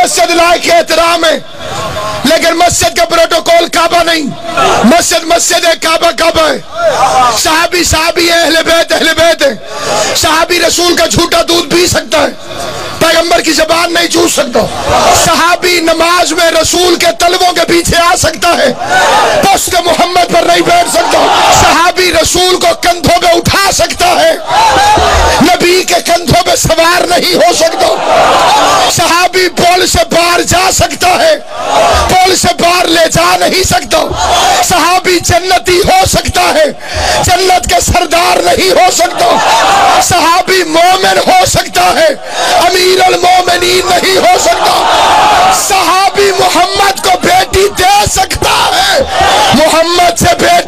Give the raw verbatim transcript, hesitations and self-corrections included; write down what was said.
मस्जिद लायक एहतराम है, लेकिन मस्जिद का प्रोटोकॉल काबा नहीं। मस्जिद मस्जिद है, काबा काबा है। सहाबी सहाबी है, अहलेबैत अहलेबैत है। सहाबी रसूल का झूठा दूध पी सकता है, पैगंबर की जबान नहीं चूस सकता। सहाबी नमाज में रसूल के तलवों के पीछे आ सकता है, पुश्त मोहम्मद पर नहीं बैठ सकता। सहाबी रसूल को कंधों पे उठा सकता है, नबी के कंधों पे सवार नहीं हो सकता। सहाबी पुल से बाहर जा सकता है, पुल से बाहर ले जा नहीं सकता। सहाबी जन्नती हो सकता है, जन्नत के सरदार नहीं हो सकता। सहाबी मोमिन हो सकता है, अमीर अल मोमिनीन नहीं हो सकता। सहाबी मोहम्मद को बेटी दे सकता है, मोहम्मद से बेटी